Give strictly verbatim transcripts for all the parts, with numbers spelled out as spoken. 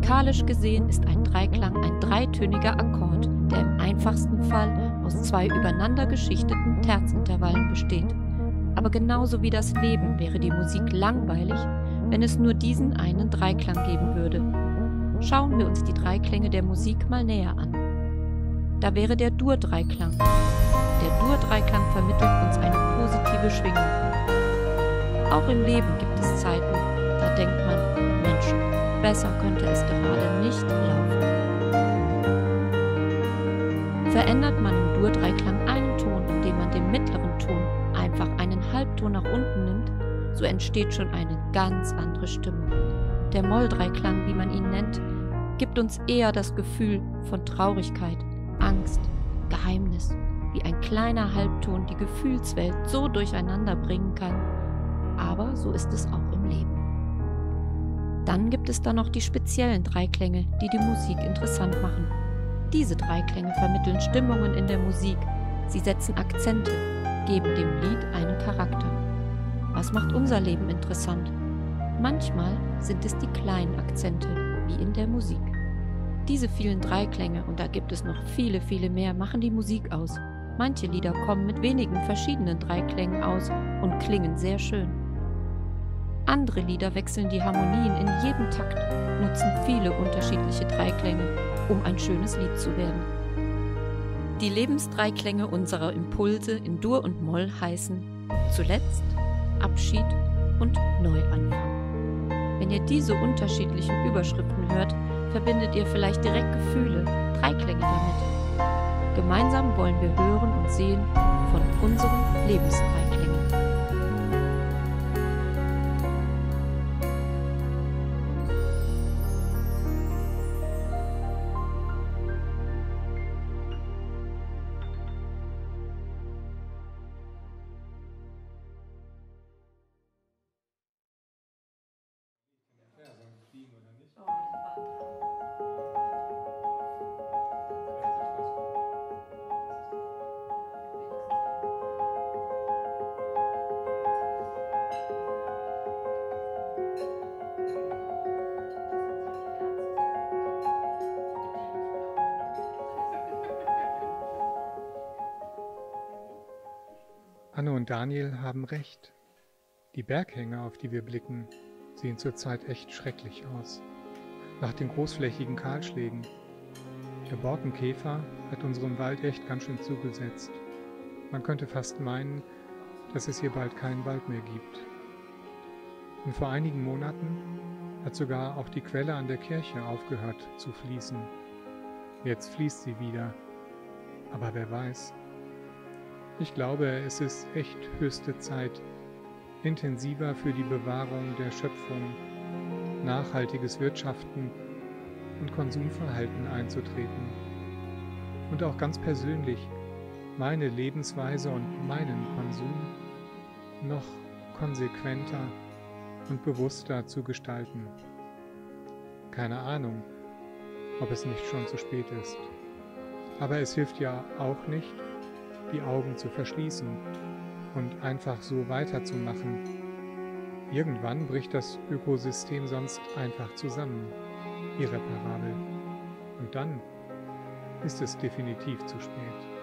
Musikalisch gesehen ist ein Dreiklang ein dreitöniger Akkord, der im einfachsten Fall aus zwei übereinander geschichteten Terzintervallen besteht. Aber genauso wie das Leben wäre die Musik langweilig, wenn es nur diesen einen Dreiklang geben würde. Schauen wir uns die Dreiklänge der Musik mal näher an. Da wäre der Dur-Dreiklang. Der Dur-Dreiklang vermittelt uns eine positive Schwingung. Auch im Leben gibt es Zeiten, da denkt man, Mensch, besser könnte es gerade nicht laufen. Verändert man im Dur-Dreiklang einen Ton, indem man den mittleren Ton einfach einen Halbton nach unten nimmt, so entsteht schon eine ganz andere Stimmung. Der Moll-Dreiklang, wie man ihn nennt, gibt uns eher das Gefühl von Traurigkeit, Angst, Geheimnis, wie ein kleiner Halbton die Gefühlswelt so durcheinander bringen kann. Aber so ist es auch im Leben. Dann gibt es da noch die speziellen Dreiklänge, die die Musik interessant machen. Diese Dreiklänge vermitteln Stimmungen in der Musik. Sie setzen Akzente, geben dem Lied einen Charakter. Was macht unser Leben interessant? Manchmal sind es die kleinen Akzente, wie in der Musik. Diese vielen Dreiklänge, und da gibt es noch viele, viele mehr, machen die Musik aus. Manche Lieder kommen mit wenigen verschiedenen Dreiklängen aus und klingen sehr schön. Andere Lieder wechseln die Harmonien in jedem Takt, nutzen viele unterschiedliche Dreiklänge, um ein schönes Lied zu werden. Die Lebensdreiklänge unserer Impulse in Dur und Moll heißen zuletzt, Abschied und Neuanfang. Wenn ihr diese unterschiedlichen Überschriften hört, verbindet ihr vielleicht direkt Gefühle, Dreiklänge damit. Gemeinsam wollen wir hören und sehen von unseren Lebensdreiklängen. Anne und Daniel haben recht. Die Berghänge, auf die wir blicken, sehen zurzeit echt schrecklich aus. Nach den großflächigen Kahlschlägen. Der Borkenkäfer hat unserem Wald echt ganz schön zugesetzt. Man könnte fast meinen, dass es hier bald keinen Wald mehr gibt. Und vor einigen Monaten hat sogar auch die Quelle an der Kirche aufgehört zu fließen. Jetzt fließt sie wieder. Aber wer weiß. Ich glaube, es ist echt höchste Zeit, intensiver für die Bewahrung der Schöpfung, nachhaltiges Wirtschaften und Konsumverhalten einzutreten. Und auch ganz persönlich meine Lebensweise und meinen Konsum noch konsequenter und bewusster zu gestalten. Keine Ahnung, ob es nicht schon zu spät ist. Aber es hilft ja auch nicht, die Augen zu verschließen und einfach so weiterzumachen. Irgendwann bricht das Ökosystem sonst einfach zusammen, irreparabel. Und dann ist es definitiv zu spät.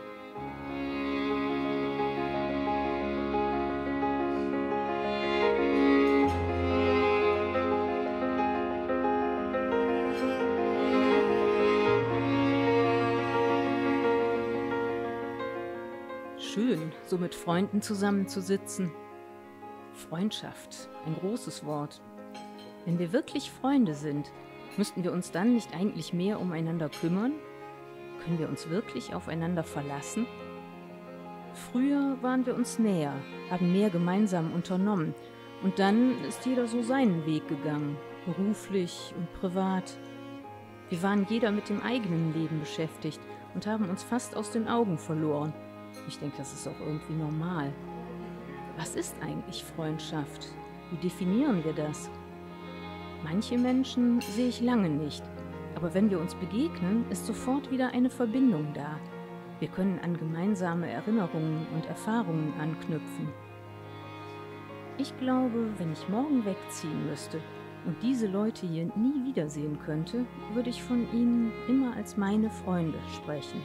Schön, so mit Freunden zusammenzusitzen. Freundschaft, ein großes Wort. Wenn wir wirklich Freunde sind, müssten wir uns dann nicht eigentlich mehr umeinander kümmern? Können wir uns wirklich aufeinander verlassen? Früher waren wir uns näher, haben mehr gemeinsam unternommen und dann ist jeder so seinen Weg gegangen, beruflich und privat. Wir waren jeder mit dem eigenen Leben beschäftigt und haben uns fast aus den Augen verloren. Ich denke, das ist auch irgendwie normal. Was ist eigentlich Freundschaft? Wie definieren wir das? Manche Menschen sehe ich lange nicht, aber wenn wir uns begegnen, ist sofort wieder eine Verbindung da. Wir können an gemeinsame Erinnerungen und Erfahrungen anknüpfen. Ich glaube, wenn ich morgen wegziehen müsste, und diese Leute hier nie wiedersehen könnte, würde ich von ihnen immer als meine Freunde sprechen.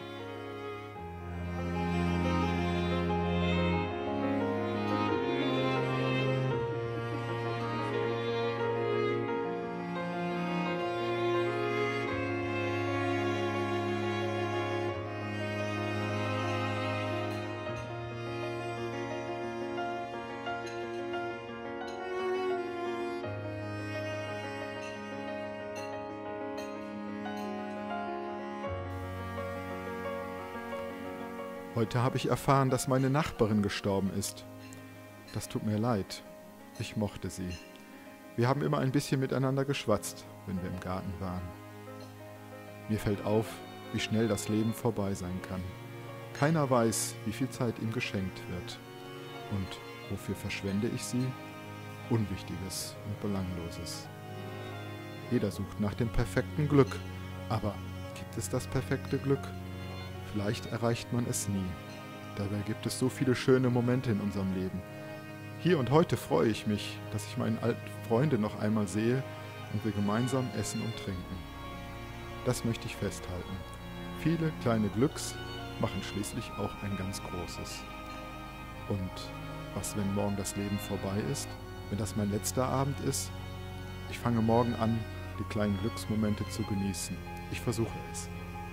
Heute habe ich erfahren, dass meine Nachbarin gestorben ist. Das tut mir leid. Ich mochte sie. Wir haben immer ein bisschen miteinander geschwatzt, wenn wir im Garten waren. Mir fällt auf, wie schnell das Leben vorbei sein kann. Keiner weiß, wie viel Zeit ihm geschenkt wird. Und wofür verschwende ich sie? Unwichtiges und Belangloses. Jeder sucht nach dem perfekten Glück. Aber gibt es das perfekte Glück? Vielleicht erreicht man es nie. Dabei gibt es so viele schöne Momente in unserem Leben. Hier und heute freue ich mich, dass ich meine alten Freunde noch einmal sehe und wir gemeinsam essen und trinken. Das möchte ich festhalten. Viele kleine Glücks machen schließlich auch ein ganz großes. Und was, wenn morgen das Leben vorbei ist? Wenn das mein letzter Abend ist? Ich fange morgen an, die kleinen Glücksmomente zu genießen. Ich versuche es.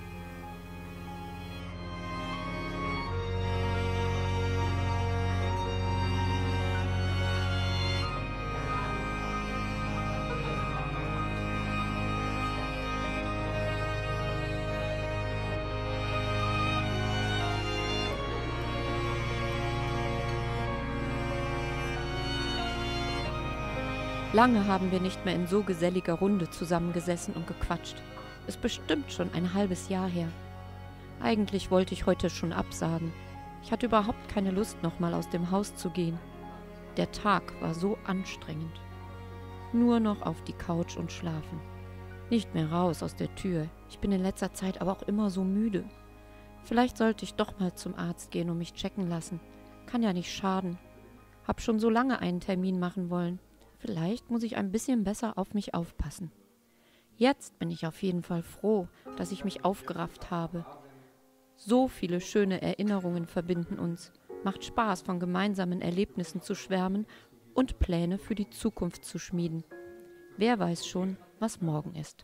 Lange haben wir nicht mehr in so geselliger Runde zusammengesessen und gequatscht. Ist bestimmt schon ein halbes Jahr her. Eigentlich wollte ich heute schon absagen. Ich hatte überhaupt keine Lust, nochmal aus dem Haus zu gehen. Der Tag war so anstrengend. Nur noch auf die Couch und schlafen. Nicht mehr raus aus der Tür. Ich bin in letzter Zeit aber auch immer so müde. Vielleicht sollte ich doch mal zum Arzt gehen und mich checken lassen. Kann ja nicht schaden. Hab schon so lange einen Termin machen wollen. Vielleicht muss ich ein bisschen besser auf mich aufpassen. Jetzt bin ich auf jeden Fall froh, dass ich mich aufgerafft habe. So viele schöne Erinnerungen verbinden uns. Macht Spaß, von gemeinsamen Erlebnissen zu schwärmen und Pläne für die Zukunft zu schmieden. Wer weiß schon, was morgen ist.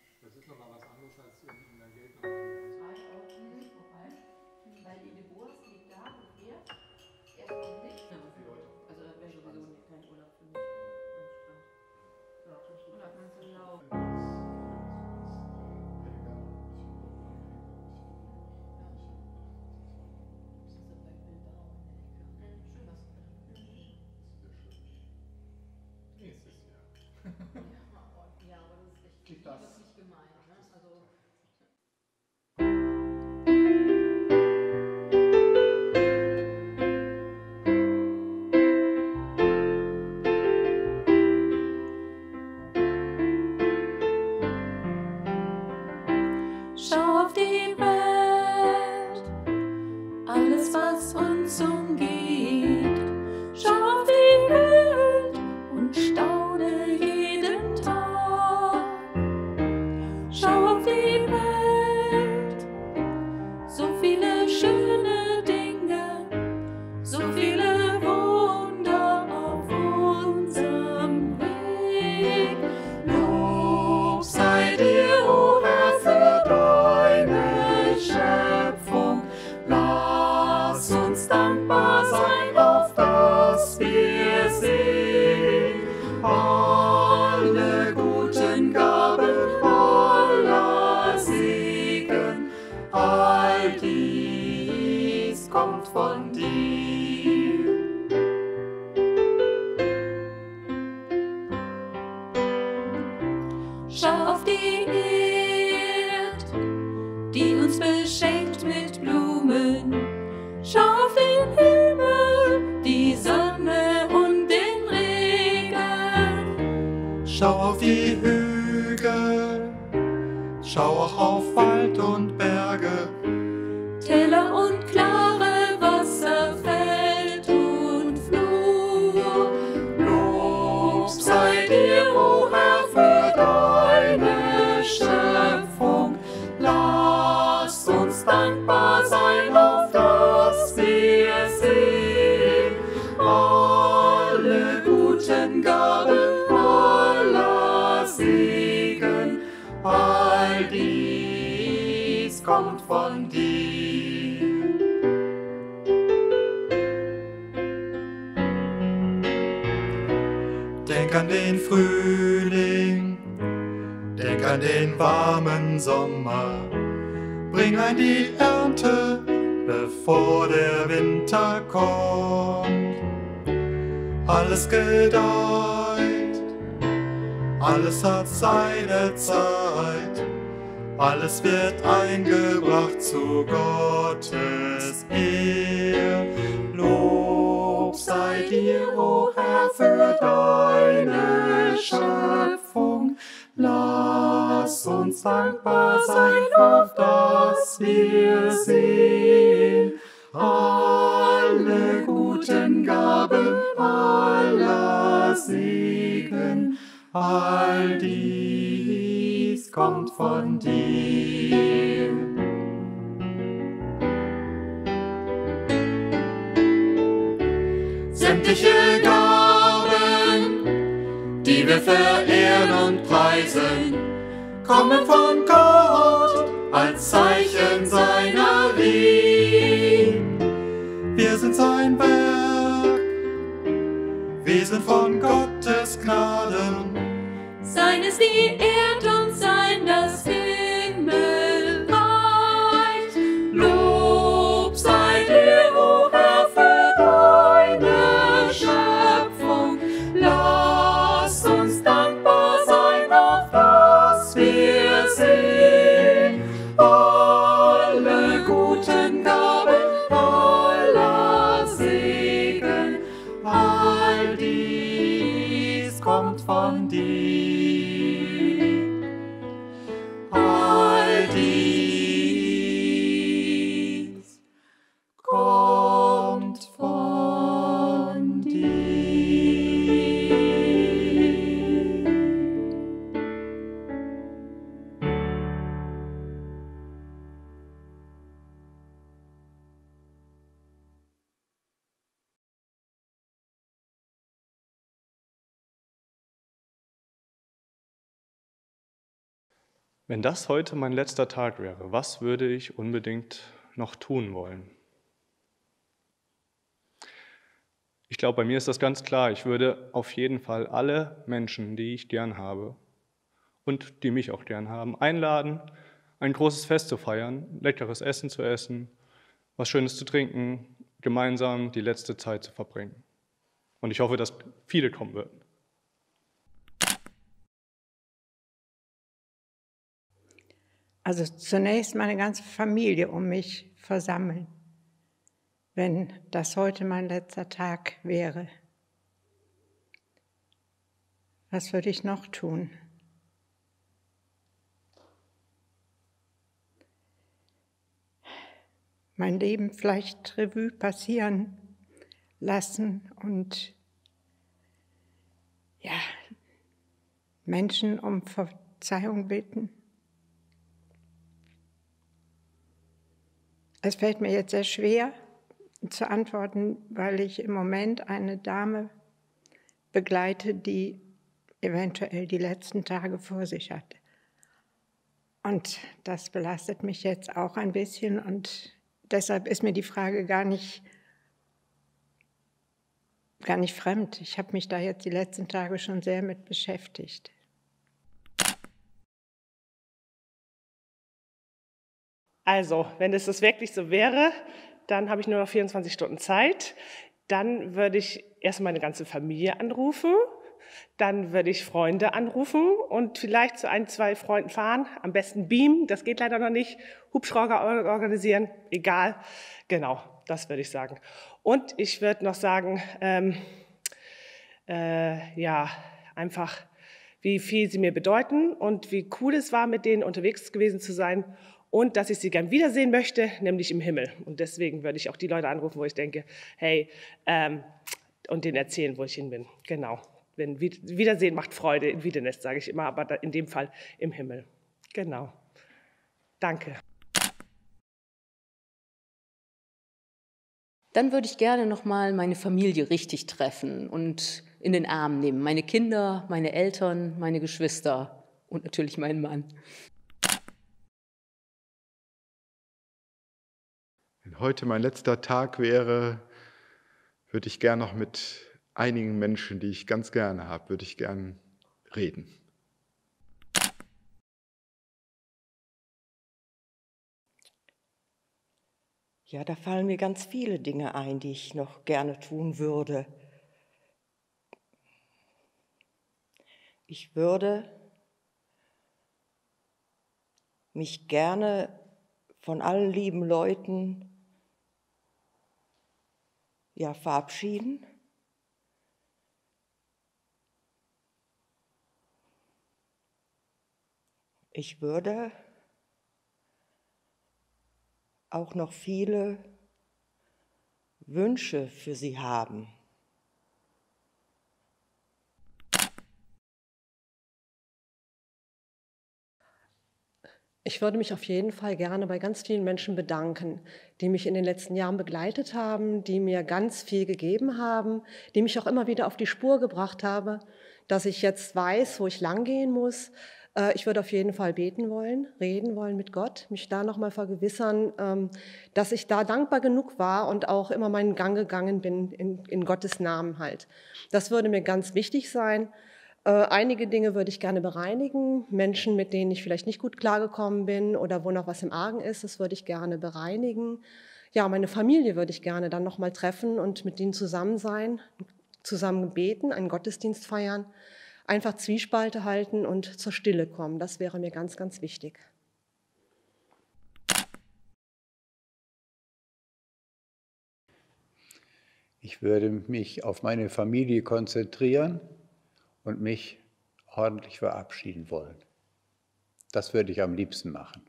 Schau auf die Welt, alles was uns umgibt. Schau auf die Welt und staune jeden Tag. Schau auf die Welt, so viele schöne Dinge, so viele Wunder auf unserem Weg. Lob sei dir, o Herr, für deine Schöpfung. Lass uns dankbar sein, auf dass wir sehen. Alle guten Gaben voller Segen, all dies kommt von dir. Schau auf die Erd, die uns beschenkt mit Blumen. Schau auf den Himmel, die Sonne und den Regen. Schau auf die Hügel, schau auch auf Wald und Berge. Täler und klare Wasser, Feld und Flur. Lob sei dir, o Herr, all dies kommt von dir. Denk an den Frühling, denk an den warmen Sommer, bring ein die Ernte, bevor der Winter kommt. Alles gedeiht, alles hat seine Zeit, alles wird eingebracht zu Gottes Ehr. Lob sei dir, o Herr, für deine Schöpfung. Lass uns dankbar sein, auf dass wir sehen alle guten Gaben, aller Segen, all dies kommt von dir. Sämtliche Gaben, die wir verehren und preisen, kommen von Gott als Zeichen seiner Liebe. Wir sind sein Werk, wir sind von Gottes Gnaden. Sein ist die Erd und sein das Himmelreich. Lob sei dir, o Herr, für deine Schöpfung. Lass uns dankbar sein, auf dass wir sehen alle guten Gaben, aller Segen, all dies kommt von dir. All dies kommt von dir. Wenn das heute mein letzter Tag wäre, was würde ich unbedingt noch tun wollen? Ich glaube, bei mir ist das ganz klar. Ich würde auf jeden Fall alle Menschen, die ich gern habe und die mich auch gern haben, einladen, ein großes Fest zu feiern, leckeres Essen zu essen, was Schönes zu trinken, gemeinsam die letzte Zeit zu verbringen. Und ich hoffe, dass viele kommen würden. Also zunächst meine ganze Familie um mich versammeln, wenn das heute mein letzter Tag wäre. Was würde ich noch tun? Mein Leben vielleicht Revue passieren lassen und ja, Menschen um Verzeihung bitten. Es fällt mir jetzt sehr schwer zu antworten, weil ich im Moment eine Dame begleite, die eventuell die letzten Tage vor sich hat. Und das belastet mich jetzt auch ein bisschen und deshalb ist mir die Frage gar nicht, gar nicht fremd. Ich habe mich da jetzt die letzten Tage schon sehr mit beschäftigt. Also, wenn es das wirklich so wäre, dann habe ich nur noch vierundzwanzig Stunden Zeit. Dann würde ich erst meine ganze Familie anrufen, dann würde ich Freunde anrufen und vielleicht zu ein, zwei Freunden fahren, am besten beamen, das geht leider noch nicht, Hubschrauber organisieren, egal. Genau, das würde ich sagen. Und ich würde noch sagen, ähm, äh, ja, einfach, wie viel sie mir bedeuten und wie cool es war, mit denen unterwegs gewesen zu sein. Und dass ich sie gern wiedersehen möchte, nämlich im Himmel. Und deswegen würde ich auch die Leute anrufen, wo ich denke, hey, ähm, und denen erzählen, wo ich hin bin. Genau. Wenn Wiedersehen macht Freude, in Wiedenest, sage ich immer, aber in dem Fall im Himmel. Genau. Danke. Dann würde ich gerne noch mal meine Familie richtig treffen und in den Arm nehmen. Meine Kinder, meine Eltern, meine Geschwister und natürlich meinen Mann. heute mein letzter Tag wäre, würde ich gern noch mit einigen Menschen, die ich ganz gerne habe, würde ich gern reden. Ja, da fallen mir ganz viele Dinge ein, die ich noch gerne tun würde. Ich würde mich gerne von allen lieben Leuten ja, verabschieden. Ich würde auch noch viele Wünsche für sie haben. Ich würde mich auf jeden Fall gerne bei ganz vielen Menschen bedanken, die mich in den letzten Jahren begleitet haben, die mir ganz viel gegeben haben, die mich auch immer wieder auf die Spur gebracht haben, dass ich jetzt weiß, wo ich langgehen muss. Ich würde auf jeden Fall beten wollen, reden wollen mit Gott, mich da nochmal vergewissern, dass ich da dankbar genug war und auch immer meinen Gang gegangen bin, in, in Gottes Namen halt. Das würde mir ganz wichtig sein. Einige Dinge würde ich gerne bereinigen, Menschen, mit denen ich vielleicht nicht gut klargekommen bin oder wo noch was im Argen ist, das würde ich gerne bereinigen. Ja, meine Familie würde ich gerne dann nochmal treffen und mit denen zusammen sein, zusammen beten, einen Gottesdienst feiern. Einfach Zwiespalte halten und zur Stille kommen. Das wäre mir ganz, ganz wichtig. Ich würde mich auf meine Familie konzentrieren und mich ordentlich verabschieden wollen. Das würde ich am liebsten machen.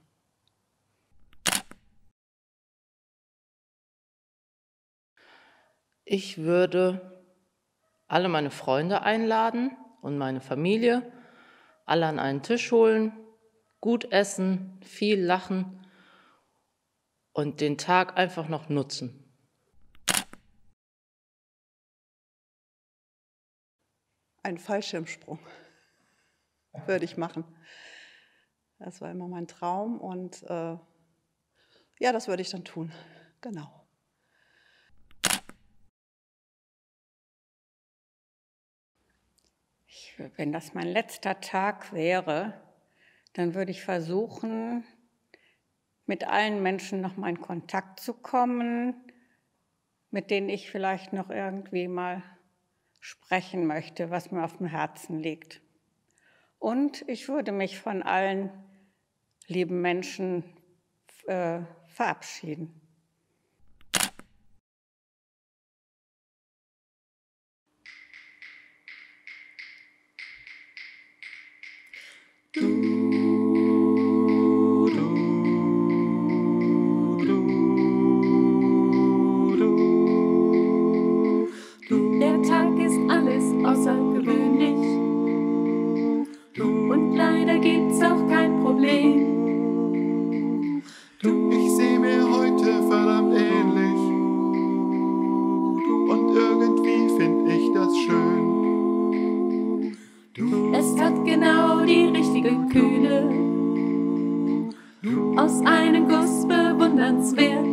Ich würde alle meine Freunde einladen und meine Familie, alle an einen Tisch holen, gut essen, viel lachen und den Tag einfach noch nutzen. Ein Fallschirmsprung würde ich machen. Das war immer mein Traum und äh, ja, das würde ich dann tun. Genau. Ich, wenn das mein letzter Tag wäre, dann würde ich versuchen, mit allen Menschen noch mal in Kontakt zu kommen, mit denen ich vielleicht noch irgendwie mal sprechen möchte, was mir auf dem Herzen liegt. Und ich würde mich von allen lieben Menschen äh, verabschieden. Der Tag ist alles außergewöhnlich und leider gibt's auch kein Problem. Ich seh mir heute verdammt ähnlich und irgendwie find ich das schön. Es hat genau die richtige Kühle, aus einem Guss bewundernswert.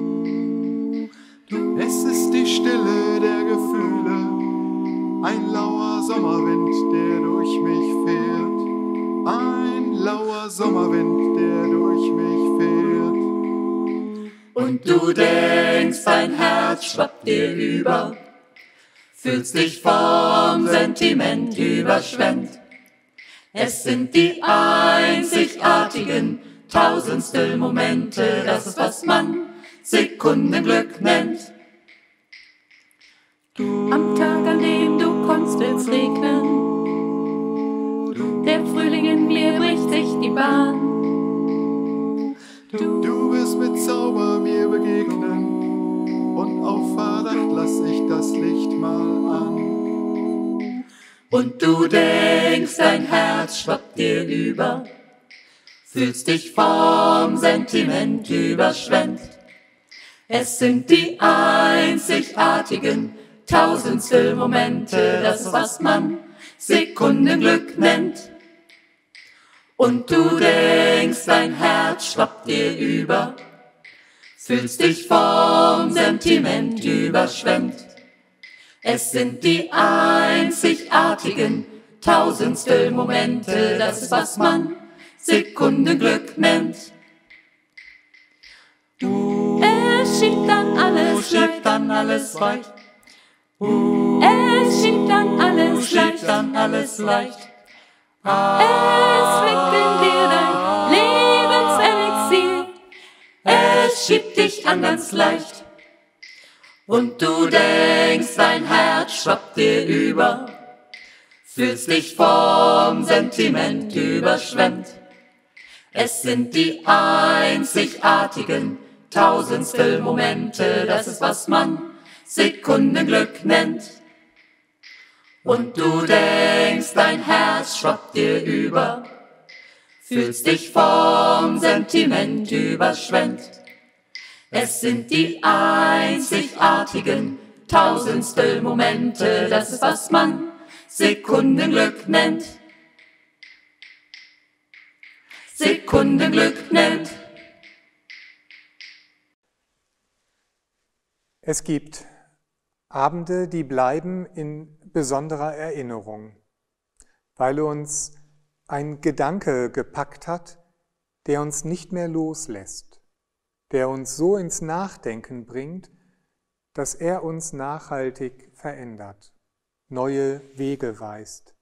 Es ist die Stille der Gefühle, ein lauer Sommerwind, der durch mich fährt. Ein lauer Sommerwind, der durch mich fährt. Und du denkst, dein Herz schwappt dir über, fühlst dich vom Sentiment überschwemmt. Es sind die einzigartigen tausendstel Momente, das ist, was man Sekundenglück nennt. Am Tag, an dem du kommst, wird's regnen. Der Frühling in mir bricht sich die Bahn. Du wirst mit Zauber mir begegnen und auf Verdacht lass ich das Licht mal an. Und du denkst, dein Herz schwappt dir über, fühlst dich vom Sentiment überschwemmt. Es sind die einzigartigen tausendstel Momente, das, was man Sekundenglück nennt. Und du denkst, dein Herz schwappt dir über, fühlst dich vom Sentiment überschwemmt. Es sind die einzigartigen Tausendstel Momente, das was man Sekundenglück nennt. Es schiebt dann alles leicht, dann alles weit. Es schiebt dann alles leicht, dann alles leicht. Es schmeckt in dir dein Lebenselixier. Es schiebt dich an ganz leicht. Und du denkst, dein Herz schwappt dir über, fühlst dich vom Sentiment überschwemmt. Es sind die einzigartigen Tausendstel Momente, das ist, was man Sekundenglück nennt. Und du denkst, dein Herz schwappt dir über, fühlst dich vom Sentiment überschwemmt. Es sind die einzigartigen Tausendstel Momente, das ist, was man Sekundenglück nennt. Sekundenglück nennt. Es gibt Abende, die bleiben in besonderer Erinnerung, weil uns ein Gedanke gepackt hat, der uns nicht mehr loslässt, der uns so ins Nachdenken bringt, dass er uns nachhaltig verändert, neue Wege weist.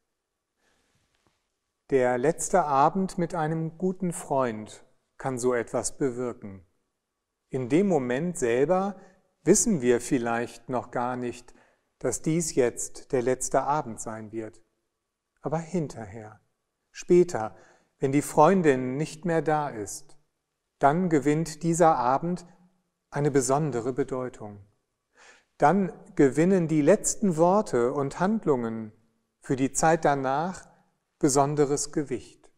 Der letzte Abend mit einem guten Freund kann so etwas bewirken. In dem Moment selber wissen wir vielleicht noch gar nicht, dass dies jetzt der letzte Abend sein wird. Aber hinterher, später, wenn die Freundin nicht mehr da ist, dann gewinnt dieser Abend eine besondere Bedeutung. Dann gewinnen die letzten Worte und Handlungen für die Zeit danach besonderes Gewicht.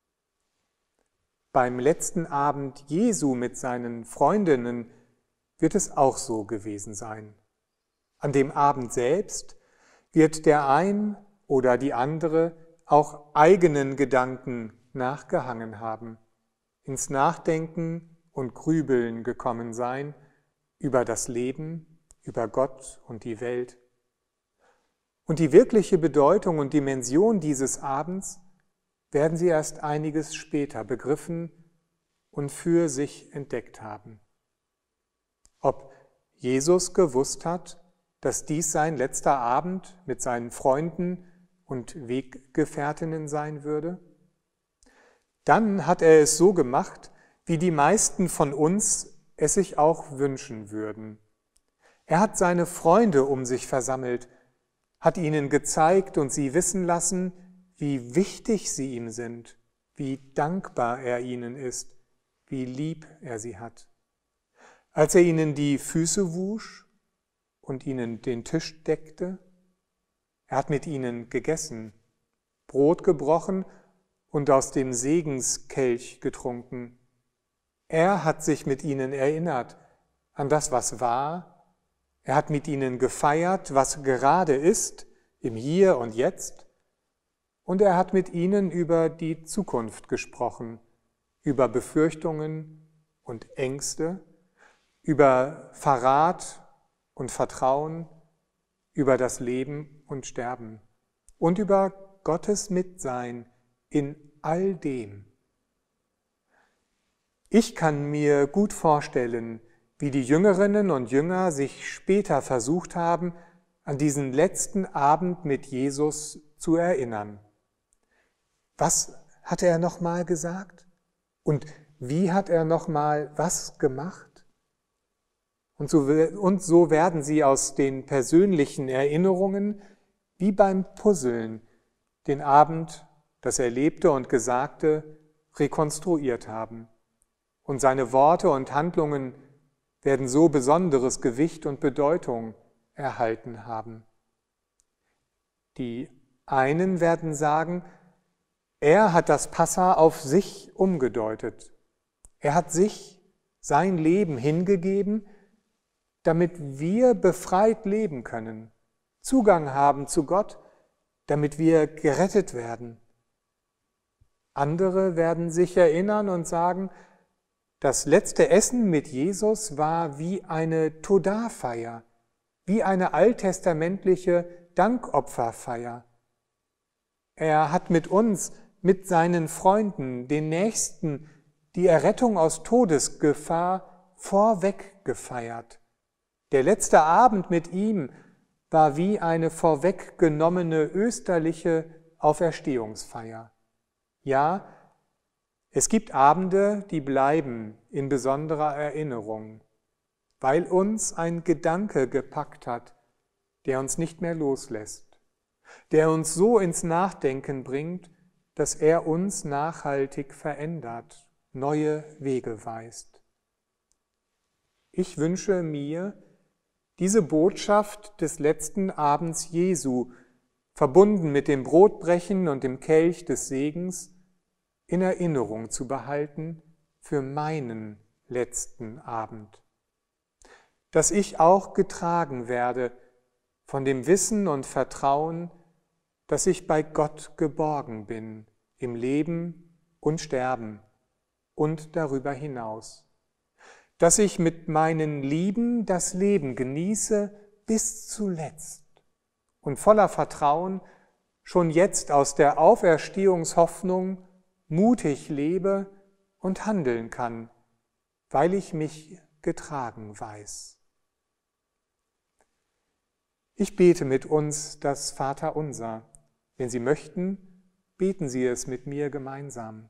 Beim letzten Abend Jesu mit seinen Freundinnen wird es auch so gewesen sein. An dem Abend selbst wird der ein oder die andere auch eigenen Gedanken nachgehangen haben, ins Nachdenken und Grübeln gekommen sein über das Leben, über Gott und die Welt. Und die wirkliche Bedeutung und Dimension dieses Abends werden sie erst einiges später begriffen und für sich entdeckt haben. Ob Jesus gewusst hat, dass dies sein letzter Abend mit seinen Freunden und Weggefährtinnen sein würde? Dann hat er es so gemacht, wie die meisten von uns es sich auch wünschen würden. Er hat seine Freunde um sich versammelt, hat ihnen gezeigt und sie wissen lassen, wie wichtig sie ihm sind, wie dankbar er ihnen ist, wie lieb er sie hat. Als er ihnen die Füße wusch und ihnen den Tisch deckte, er hat mit ihnen gegessen, Brot gebrochen und aus dem Segenskelch getrunken. Er hat sich mit ihnen erinnert an das, was war. Er hat mit ihnen gefeiert, was gerade ist, im Hier und Jetzt. Und er hat mit ihnen über die Zukunft gesprochen, über Befürchtungen und Ängste, über Verrat und Vertrauen, über das Leben und Sterben und über Gottes Mitsein in all dem. Ich kann mir gut vorstellen, wie die Jüngerinnen und Jünger sich später versucht haben, an diesen letzten Abend mit Jesus zu erinnern. Was hat er nochmal gesagt? Und wie hat er nochmal was gemacht? Und so, und so werden sie aus den persönlichen Erinnerungen wie beim Puzzeln den Abend, das Erlebte und Gesagte, rekonstruiert haben. Und seine Worte und Handlungen werden so besonderes Gewicht und Bedeutung erhalten haben. Die einen werden sagen, er hat das Passa auf sich umgedeutet. Er hat sich, sein Leben hingegeben, damit wir befreit leben können, Zugang haben zu Gott, damit wir gerettet werden. Andere werden sich erinnern und sagen, Das letzte Essen mit Jesus war wie eine Todarfeier, wie eine alttestamentliche Dankopferfeier. Er hat mit uns, mit seinen Freunden, den Nächsten, die Errettung aus Todesgefahr vorweg gefeiert. Der letzte Abend mit ihm war wie eine vorweggenommene österliche Auferstehungsfeier. Ja, es gibt Abende, die bleiben in besonderer Erinnerung, weil uns ein Gedanke gepackt hat, der uns nicht mehr loslässt, der uns so ins Nachdenken bringt, dass er uns nachhaltig verändert, neue Wege weist. Ich wünsche mir, diese Botschaft des letzten Abends Jesu, verbunden mit dem Brotbrechen und dem Kelch des Segens, in Erinnerung zu behalten für meinen letzten Abend. Dass ich auch getragen werde von dem Wissen und Vertrauen, dass ich bei Gott geborgen bin, im Leben und Sterben und darüber hinaus. Dass ich mit meinen Lieben das Leben genieße bis zuletzt und voller Vertrauen schon jetzt aus der Auferstehungshoffnung mutig lebe und handeln kann, weil ich mich getragen weiß. Ich bete mit uns das Vaterunser. Wenn Sie möchten, beten Sie es mit mir gemeinsam.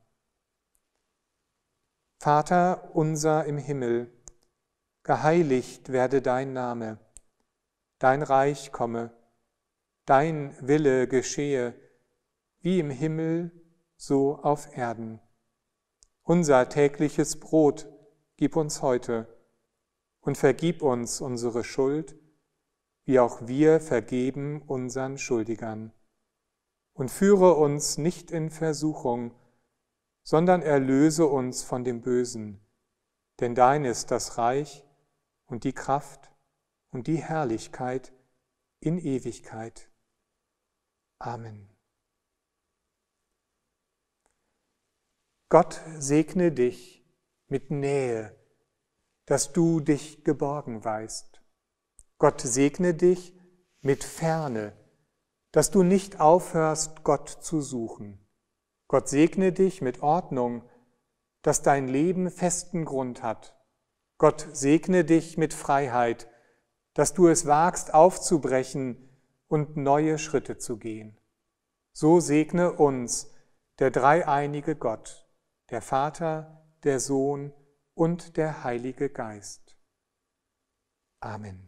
Vater unser im Himmel, geheiligt werde dein Name, dein Reich komme, dein Wille geschehe, wie im Himmel, so auf Erden. Unser tägliches Brot gib uns heute und vergib uns unsere Schuld, wie auch wir vergeben unseren Schuldigern. Und führe uns nicht in Versuchung, sondern erlöse uns von dem Bösen. Denn dein ist das Reich und die Kraft und die Herrlichkeit in Ewigkeit. Amen. Gott segne dich mit Nähe, dass du dich geborgen weißt. Gott segne dich mit Ferne, dass du nicht aufhörst, Gott zu suchen. Gott segne dich mit Ordnung, dass dein Leben festen Grund hat. Gott segne dich mit Freiheit, dass du es wagst aufzubrechen und neue Schritte zu gehen. So segne uns der dreieinige Gott, der Vater, der Sohn und der Heilige Geist. Amen.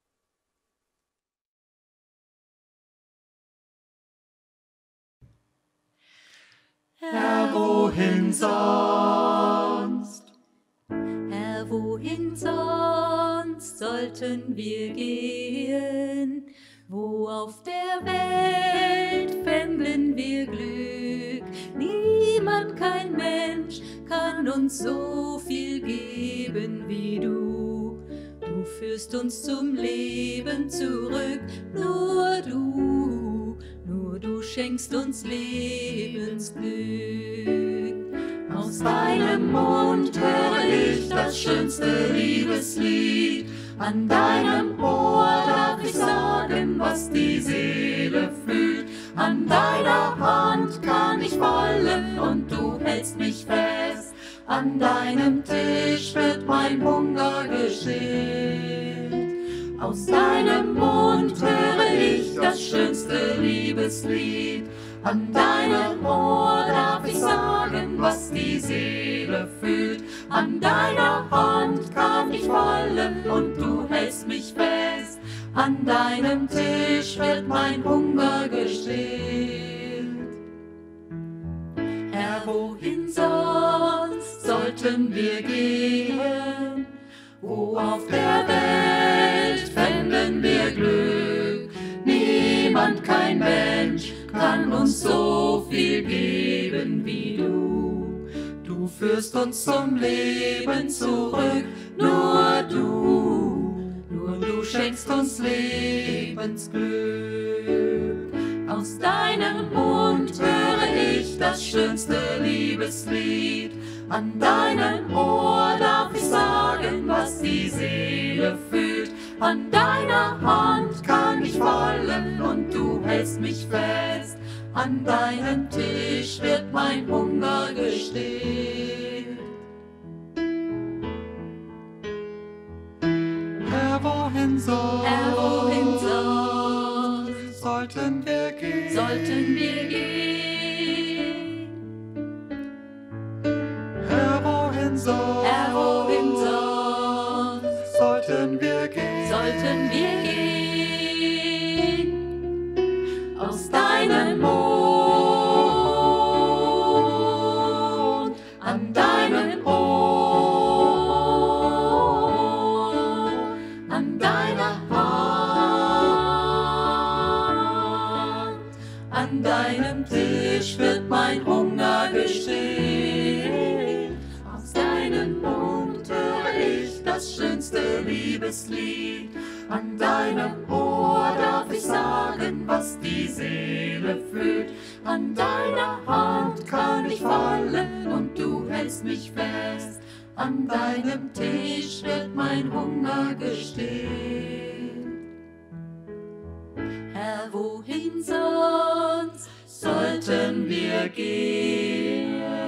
Herr, wohin sonst? Herr, wohin sonst sollten wir gehen? Wo auf der Welt fänden wir Glück? Niemand, kein Mensch kann uns so viel geben wie du. Du führst uns zum Leben zurück, nur du, nur du schenkst uns Lebensglück. Aus deinem Mund höre ich das schönste Liebeslied, an deinem Ohr darf ich sagen, was die Seele fühlt. An deiner Hand kann ich fallen und du hältst mich fest. An deinem Tisch wird mein Hunger gestillt. Aus deinem Mund höre ich das schönste Liebeslied. An deinem Ohr darf ich sagen, was die Seele fühlt. An deiner Hand kann ich fallen und du hältst mich fest. An deinem Tisch wird mein Hunger gestillt. Herr, wohin sonst sollten wir gehen? Wo auf der Welt fänden wir Glück? Niemand, kein Mensch kann uns so viel geben wie du. Du führst uns zum Leben zurück, nur du, nur du schenkst uns Lebensglück. Aus deinem Mund höre ich das schönste Liebeslied, An deinem Ohr darf ich sagen, was die Seele fühlt. An deiner Hand kann ich fallen und du hältst mich fest. An deinem Tisch wird mein Hunger gestillt. Herr, wohin soll, Herr, wohin soll, sollten wir gehen? sollten wir gehen? Herr, wohin soll, Herr, wohin soll, sollten wir gehen? sollten wir gehen? Aus deinem Mund, an deinem Ohr, an deiner Hand, an deinem Tisch wird mein Hunger gestillt. Aus deinem Mund höre ich das schönste Liebeslied. An deinem Ohr darf ich sagen, was die Seele fühlt. An deiner Hand kann ich fallen und du hältst mich fest. An deinem Tisch wird mein Hunger gestillt. Herr, wohin sonst sollten wir gehen?